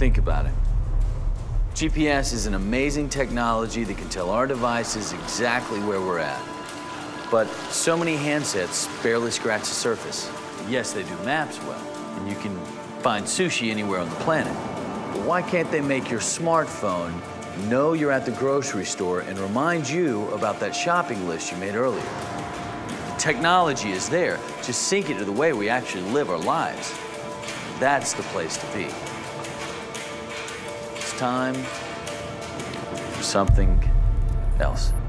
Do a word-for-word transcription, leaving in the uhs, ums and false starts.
Think about it. G P S is an amazing technology that can tell our devices exactly where we're at. But so many handsets barely scratch the surface. Yes, they do maps well, and you can find sushi anywhere on the planet. But why can't they make your smartphone know you're at the grocery store and remind you about that shopping list you made earlier? The technology is there. Just sync it to the way we actually live our lives. That's the place to be. It's time for something else.